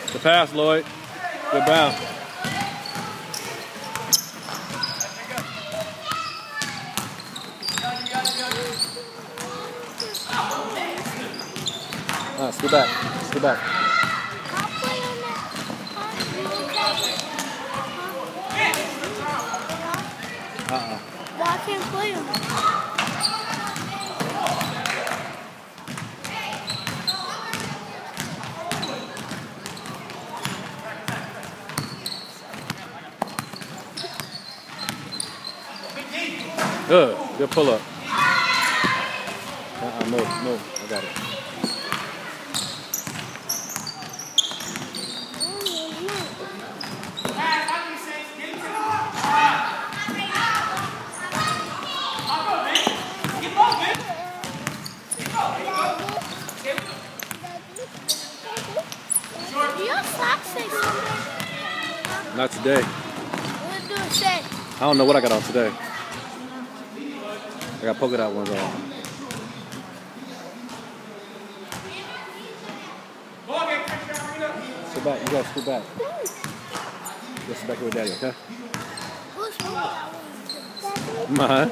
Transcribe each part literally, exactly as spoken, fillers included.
The pass, Lloyd. Good bounce. Ah, scoot back. Scoot back. Uh-uh. Well, I can't play him. Good. Good pull up. Uh-uh, move, move. I got it. Do your socks say something? Not today. What do it say? I don't know what I got on today. I got polka dot ones on. Sit back. You gotta scoot back. Just sit back here with Daddy, okay? Who's polka dot ones? Mine.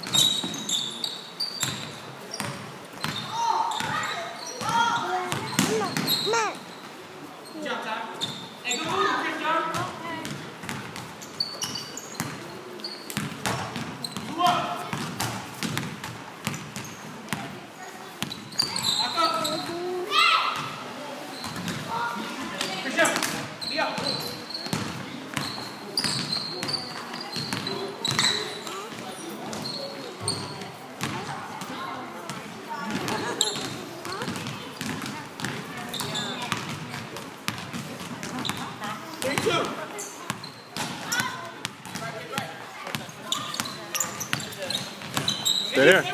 Stay there.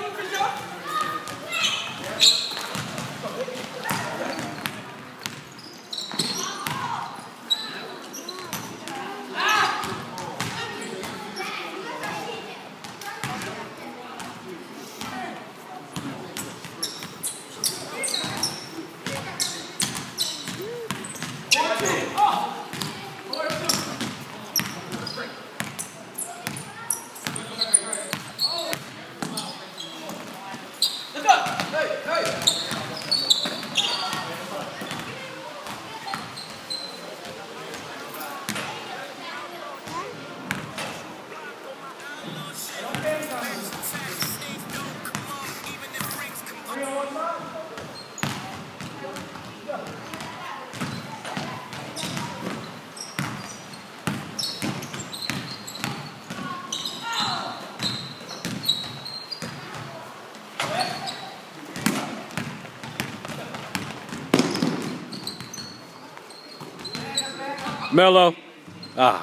Mello. Ah.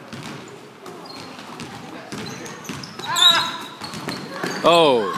Oh.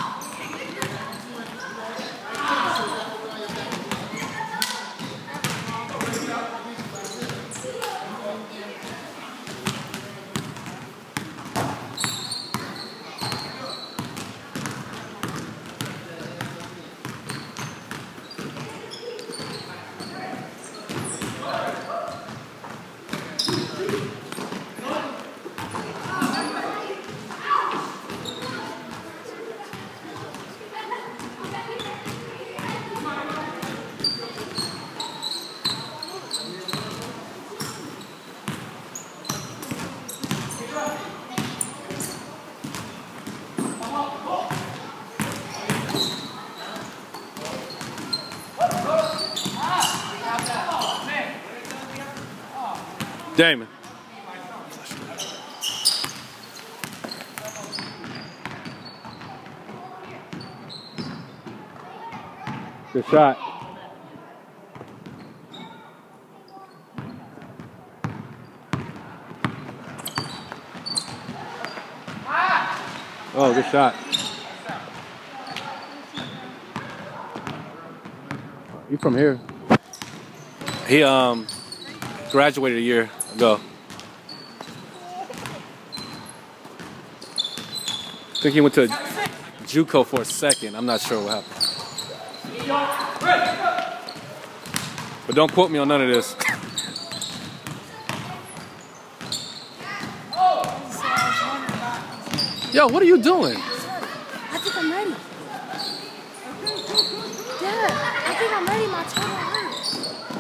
Damon. Good shot. Oh, good shot. You from here? He um graduated a year ago. I think he went to JUCO for a second. I'm not sure what happened. But don't quote me on none of this. Yo, what are you doing? I think I'm ready. Dad, I think I'm ready. My toe hurts.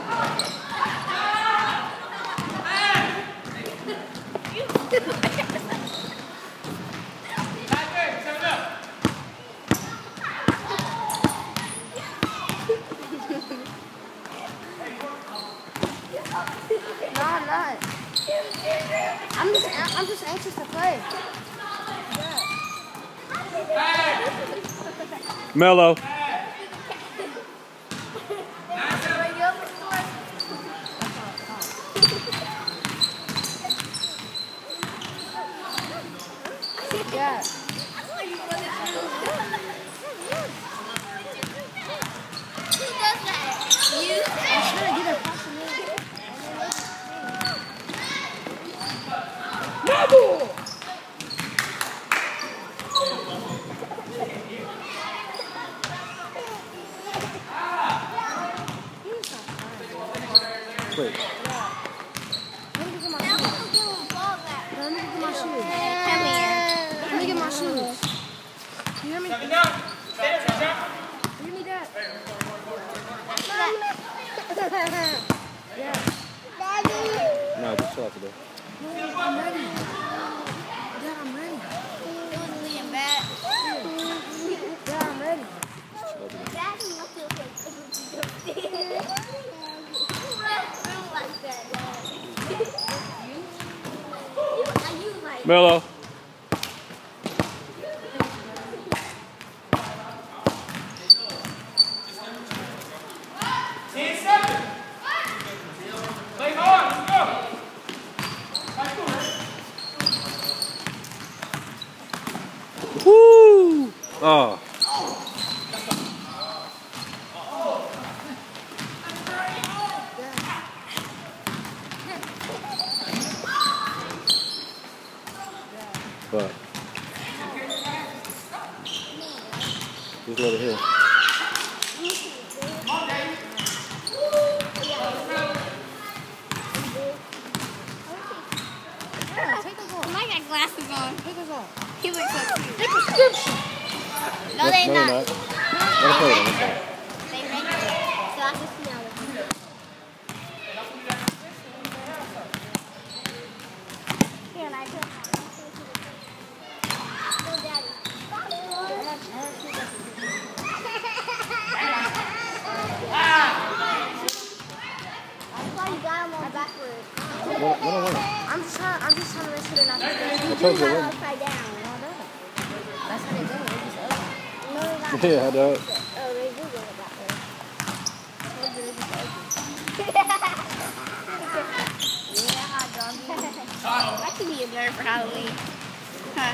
No, I'm not. I'm just, I'm just anxious to play. Mello. Yeah. Wait. Let me get my shoes. Come here. Let me get my shoes. You hear me? You hear me, Dad? Yeah. No, just chill out today. No, I'm ready. Dad, I'm ready. Dad, I'm ready. Mello. Woo! Oh. But just let it hit. I got glasses on. Take those off. He looks so cute. Take prescription. No, No, they no, not. they're not. Let it play them. Let it play. They regular. So I can smell it. Here, and I put Go, Daddy. That's why you got them on backwards. What, what, what, what? I'm just trying. I'm just trying to make sure they're not. I told you already. Upside down. No, no. That's how they do it. They just open. No, they're not. Yeah, I know. Oh, they do go backwards. I told you they just open. Yeah, hot dog. That could be a nerd for Halloween. Huh?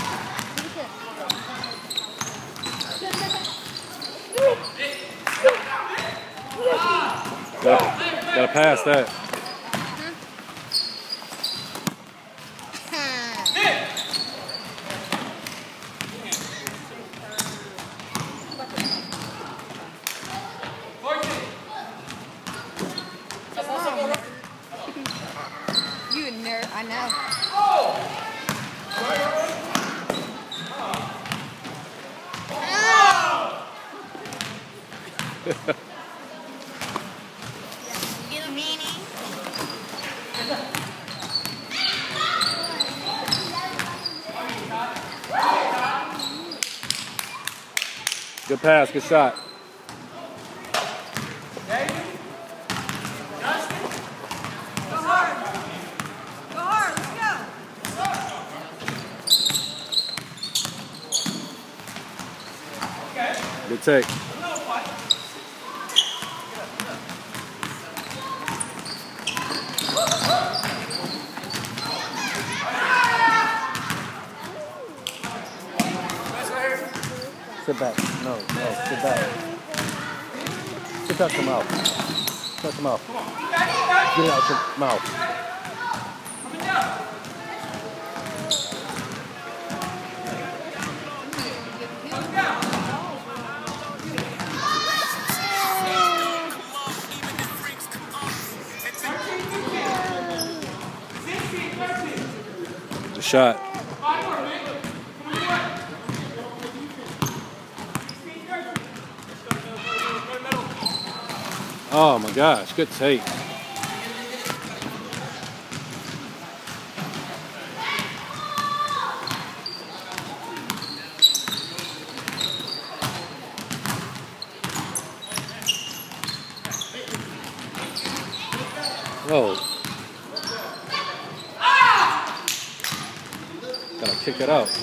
Gotta, gotta pass that. You a nerd, I know. Get a meanie. Good pass, good shot. Good take. Sit back. No, no, sit back. Sit out your mouth. Shut your mouth. Get it out your mouth. The shot. Oh my gosh, good take. Oh. Gotta kick it out.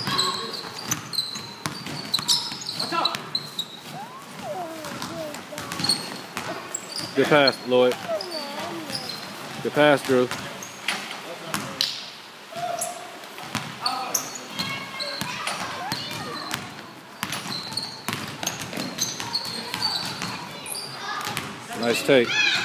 Good pass, Lloyd. Good pass, Drew. Nice take.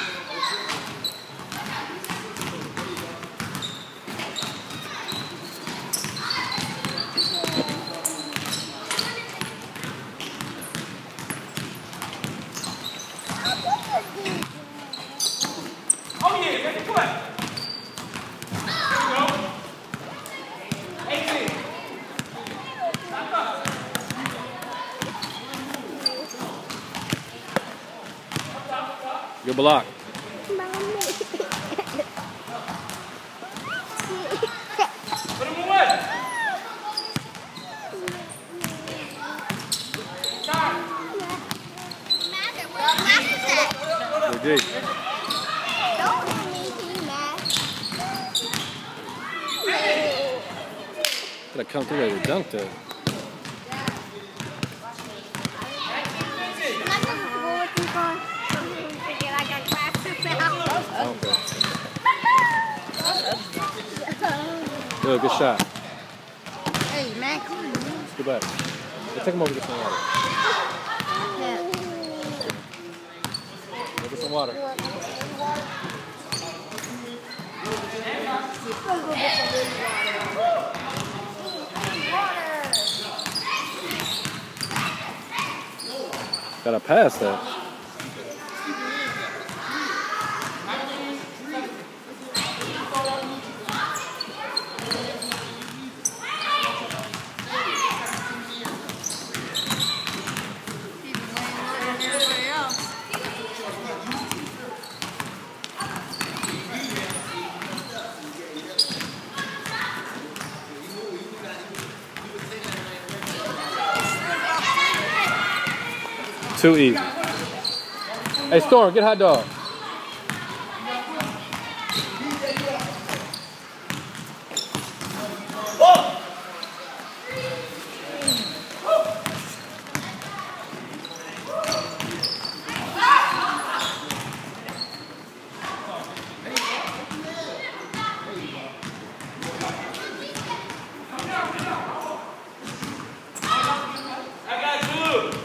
Oh yeah, make it play. There we go. eighteen. Good block. Put him away. Good dig. Gotta come through there to dunk that. Okay. Good, good shot. Hey, man, come on. Let's go back. Let's take him over to get some water. Go get some water. Gotta pass that. Too easy. Hey, Storm, get hot dog. I got you.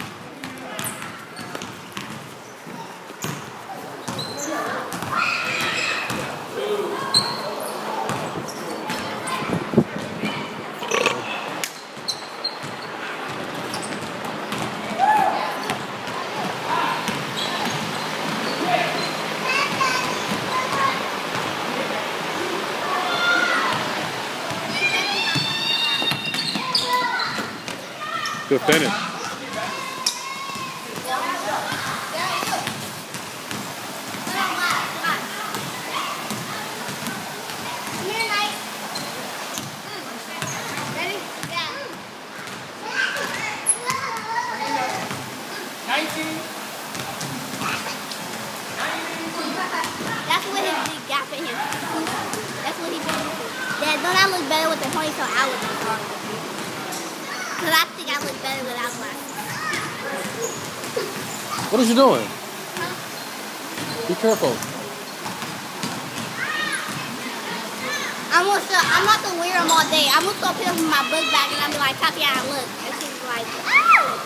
Good finish. nineteen. That's what his big gap in his. That's what he did. Dad, don't I look better with the ponytail out with the car? Because I think I look better without glasses. What is you doing? Be careful. I'm gonna show, I'm not gonna wear them all day. I'm gonna go pick up my book bag and I'm be like, Tatiana, look. And she's like, oh!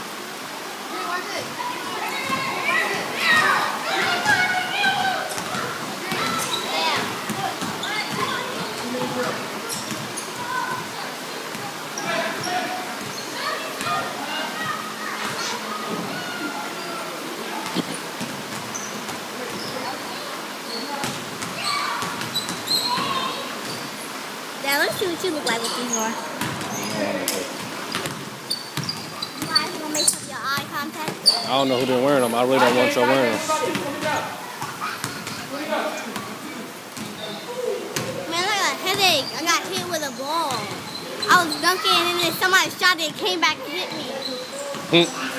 Now let's see what you look like with these more. You guys gonna make some of your eye contact? I don't know who been wearing them. I really don't want y'all wearing them. Man, I got a headache. I got hit with a ball. I was dunking and then somebody shot it and came back and hit me. Hmm.